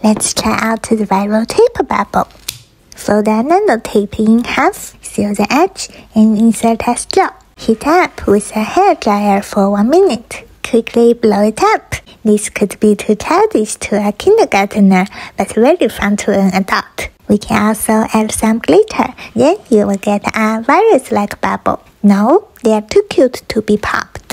Let's try out the viral tape bubble. Fold the nano tape in half, seal the edge, and insert a straw. Heat up with a hairdryer for 1 minute. Quickly blow it up. This could be too childish to a kindergartner, but very fun to an adult. We can also add some glitter, then you will get a virus-like bubble. No, they are too cute to be popped.